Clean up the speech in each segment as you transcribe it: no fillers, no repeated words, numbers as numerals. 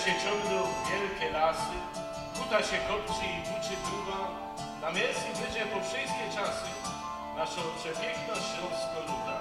się ciągną wielkie lasy, kuta się kopci i buczy truba, na mięsy będzie po wszystkie czasy naszą przepiękną śląską luda.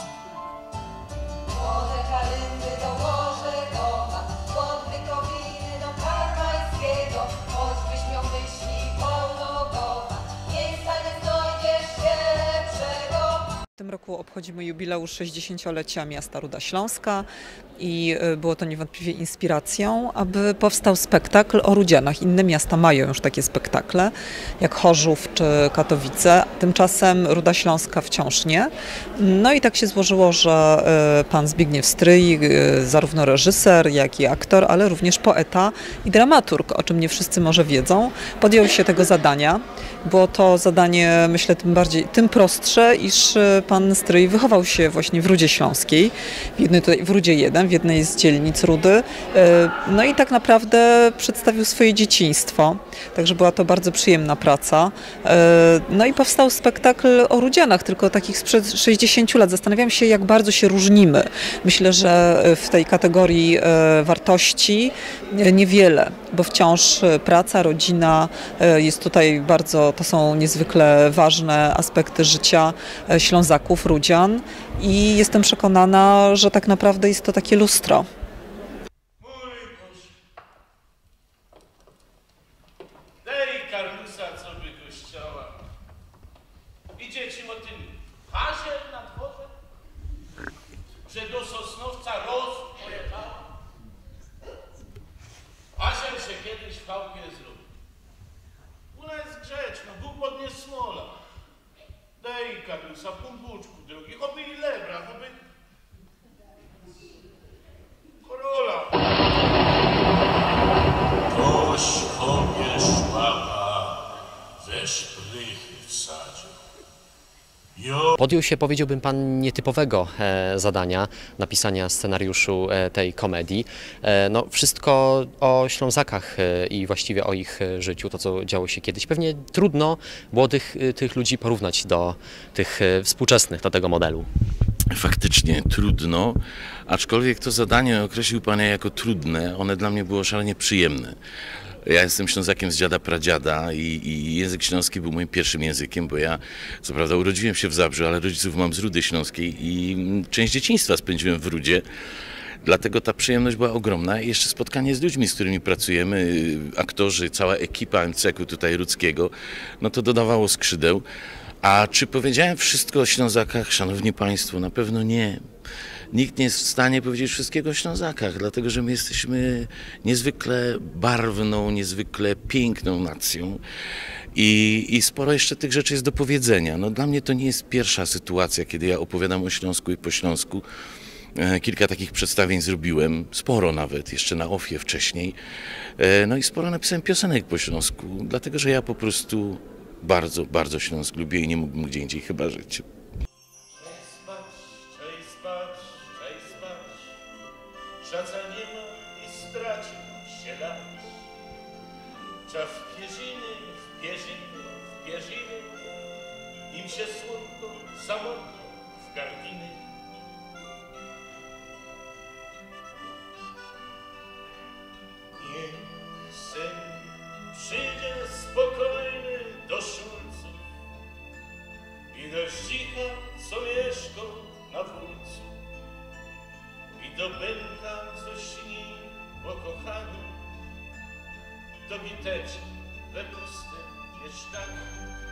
Młode kalyndy do Bożegowa, od Wykowiny do Karwajskiego, choćbyś miał myśli pełnogowa, miejsca nie znajdziesz się lepszego. W tym roku obchodzimy jubileusz 60-lecia miasta Ruda Śląska i było to niewątpliwie inspiracją, aby powstał spektakl o Rudzianach. Inne miasta mają już takie spektakle, jak Chorzów czy Katowice. Tymczasem Ruda Śląska wciąż nie. No i tak się złożyło, że pan Zbigniew Stryj, zarówno reżyser, jak i aktor, ale również poeta i dramaturg, o czym nie wszyscy może wiedzą, podjął się tego zadania. Było to zadanie, myślę, tym prostsze, iż pan Stryj wychował się właśnie w Rudzie Śląskiej, w Rudzie 1, w jednej z dzielnic Rudy. No i tak naprawdę przedstawił swoje dzieciństwo, także była to bardzo przyjemna praca. No i powstał spektakl o Rudzianach, tylko takich sprzed 60 lat. Zastanawiam się, jak bardzo się różnimy. Myślę, że w tej kategorii wartości niewiele, bo wciąż praca, rodzina jest tutaj to są niezwykle ważne aspekty życia Ślązaków, Rudzian i jestem przekonana, że tak naprawdę jest to takie lustro. Dej karnusa, co by gościała. Idzie ci o tym haziel na dworze, że do Sosnowca pojechała. Haziel się kiedyś w chałupie zrobił. Ona jest grzeczna, Bóg podnie smola. Dej karnusa, pumbuczku drogi, choby i lebra, choby korola. Toś chobie szpapa ze szprychy wsadził. Podjął się, powiedziałbym pan, nietypowego zadania napisania scenariuszu tej komedii. No, wszystko o Ślązakach i właściwie o ich życiu, to co działo się kiedyś. Pewnie trudno było tych ludzi porównać do tych współczesnych, do tego modelu. Faktycznie trudno, aczkolwiek to zadanie określił pan jako trudne, one dla mnie było szalenie przyjemne. Ja jestem Ślązakiem z dziada pradziada i język śląski był moim pierwszym językiem, bo ja co prawda urodziłem się w Zabrzu, ale rodziców mam z Rudy Śląskiej i część dzieciństwa spędziłem w Rudzie. Dlatego ta przyjemność była ogromna i jeszcze spotkanie z ludźmi, z którymi pracujemy, aktorzy, cała ekipa MCK-u tutaj rudzkiego, no to dodawało skrzydeł. A czy powiedziałem wszystko o Ślązakach, szanowni państwo? Na pewno nie. Nikt nie jest w stanie powiedzieć wszystkiego o Ślązakach, dlatego że my jesteśmy niezwykle barwną, niezwykle piękną nacją i sporo jeszcze tych rzeczy jest do powiedzenia. No, dla mnie to nie jest pierwsza sytuacja, kiedy ja opowiadam o Śląsku i po Śląsku. Kilka takich przedstawień zrobiłem, sporo nawet, jeszcze na OFIE wcześniej. No i sporo napisałem piosenek po śląsku, dlatego że ja po prostu bardzo, bardzo Śląsk lubię i nie mógłbym gdzie indziej chyba żyć. Szaca nie ma i stracił się las. Czas w pierziny, w pierziny, w pierziny, im się słodko, samotno w gardiny. Niech sen przyjdzie spokojny do szulców i do ścicha, co mieszka na wólcu. I do bęka, co śni o kochaniu, do biteczki we pustym mieszkaniu.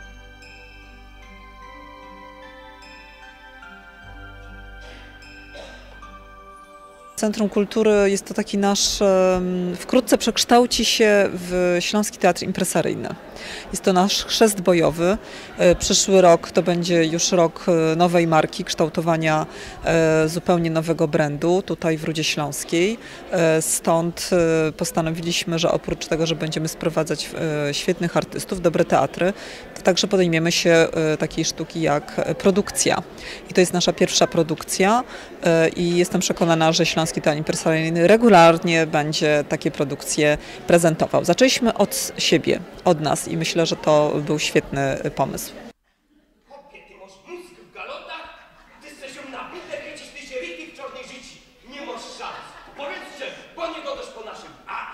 Centrum Kultury jest to taki nasz, wkrótce przekształci się w Śląski Teatr Impresaryjny. Jest to nasz chrzest bojowy. Przyszły rok to będzie już rok nowej marki, kształtowania zupełnie nowego brandu tutaj w Rudzie Śląskiej. Stąd postanowiliśmy, że oprócz tego, że będziemy sprowadzać świetnych artystów, dobre teatry, to także podejmiemy się takiej sztuki jak produkcja. I to jest nasza pierwsza produkcja i jestem przekonana, że Śląski Teatr Impresaryjny regularnie będzie takie produkcje prezentował. Zaczęliśmy od siebie, od nas i myślę, że to był świetny pomysł. Chłopie, ty masz mózg w galotach? Ty jesteś ją nabite, wiecie, ty się riki w czarnej życi. Nie masz szans. Powiedzcie, bo nie godasz po naszym. A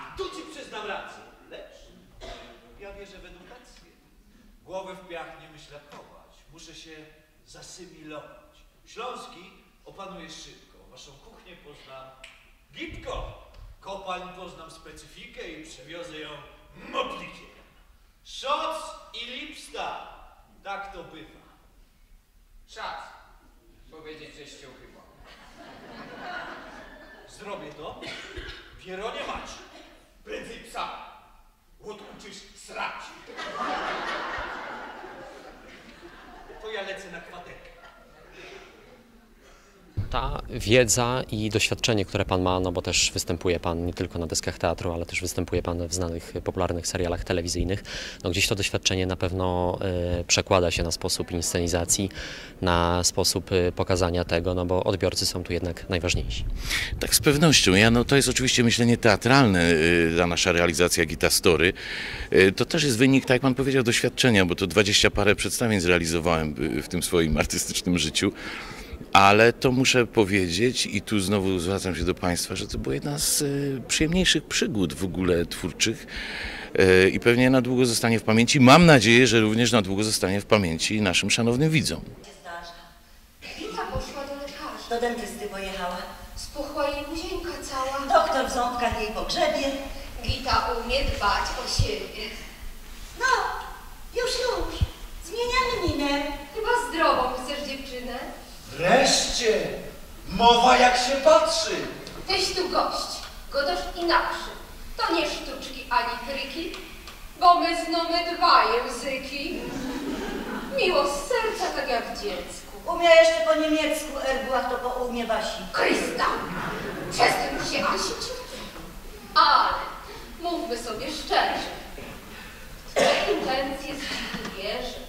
w piach nie myślakować. Muszę się zasymilować. Śląski opanuję szybko. Waszą kuchnię poznam gipko. Kopalń poznam specyfikę i przewiozę ją moplikiem. Szoc i lipsta. Tak to bywa. Szac. Powiedzieć, żeś się uchyba. Zrobię to. Pieronie mać. Prędzej psa. Uczysz srać. To ja lecę na kwaterkę. Ta wiedza i doświadczenie, które Pan ma, no bo też występuje Pan nie tylko na deskach teatru, ale też występuje Pan w znanych, popularnych serialach telewizyjnych, no gdzieś to doświadczenie na pewno przekłada się na sposób inscenizacji, na sposób pokazania tego, no bo odbiorcy są tu jednak najważniejsi. Tak, z pewnością. To jest oczywiście myślenie teatralne, ta nasza realizacja Gita Story. To też jest wynik, tak jak Pan powiedział, doświadczenia, bo to 20 parę przedstawień zrealizowałem w tym swoim artystycznym życiu. Ale to muszę powiedzieć i tu znowu zwracam się do Państwa, że to była jedna z przyjemniejszych przygód w ogóle twórczych i pewnie na długo zostanie w pamięci. Mam nadzieję, że również na długo zostanie w pamięci naszym szanownym widzom. Gita poszła do lekarza. Do dentysty pojechała. Spuchła jej buzienka cała. Doktor w ząbkach jej pogrzebie. Gita umie dbać o siebie. No, już. Zmieniamy minę. Chyba zdrową chcesz dziewczynę? Wreszcie! Mowa jak się patrzy! Tyś tu gość, godosz inaczy. To nie sztuczki ani kryki, bo my znamy dwa języki. Miło z serca, tak jak dziecku. Umie jeszcze po niemiecku, erbuach to po umie wasi. Krysta, przestań się asić. Ale mówmy sobie szczerze. W twoje intencje z wierzę.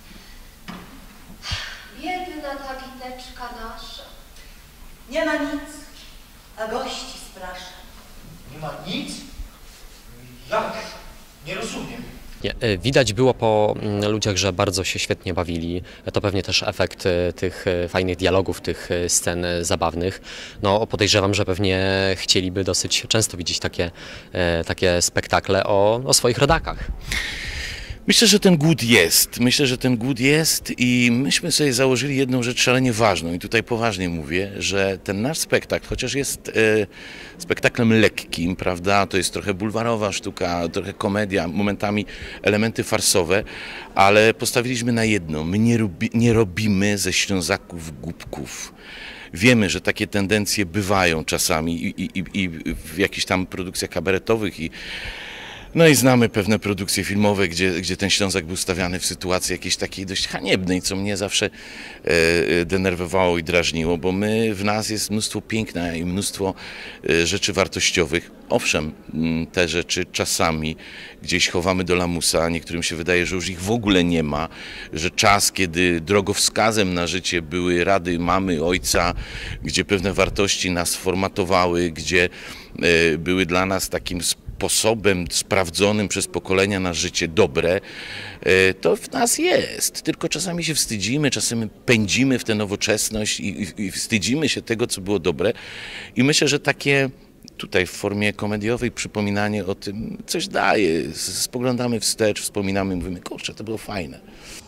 Biedna ta Giteczka nasza. Nie ma nic, a gości sprasza. Nie ma nic? Jak? Nie rozumiem. Widać było po ludziach, że bardzo się świetnie bawili. To pewnie też efekt tych fajnych dialogów, tych scen zabawnych. No, podejrzewam, że pewnie chcieliby dosyć często widzieć takie spektakle o swoich rodakach. Myślę, że ten głód jest i myśmy sobie założyli jedną rzecz szalenie ważną i tutaj poważnie mówię, że ten nasz spektakl, chociaż jest spektaklem lekkim, prawda, to jest trochę bulwarowa sztuka, trochę komedia, momentami elementy farsowe, ale postawiliśmy na jedno, my nie robimy ze Ślązaków głupków. Wiemy, że takie tendencje bywają czasami i w jakichś tam produkcjach kabaretowych no i znamy pewne produkcje filmowe, gdzie ten Ślązak był stawiany w sytuacji jakiejś takiej dość haniebnej, co mnie zawsze denerwowało i drażniło, bo w nas jest mnóstwo piękna i mnóstwo rzeczy wartościowych. Owszem, te rzeczy czasami gdzieś chowamy do lamusa, niektórym się wydaje, że już ich w ogóle nie ma, że czas, kiedy drogowskazem na życie były rady mamy, ojca, gdzie pewne wartości nas formatowały, gdzie były dla nas takim sposobem sprawdzonym przez pokolenia na życie dobre, to w nas jest. Tylko czasami się wstydzimy, czasami pędzimy w tę nowoczesność i wstydzimy się tego, co było dobre. I myślę, że takie tutaj w formie komediowej przypominanie o tym coś daje. Spoglądamy wstecz, wspominamy, mówimy, kurczę, to było fajne.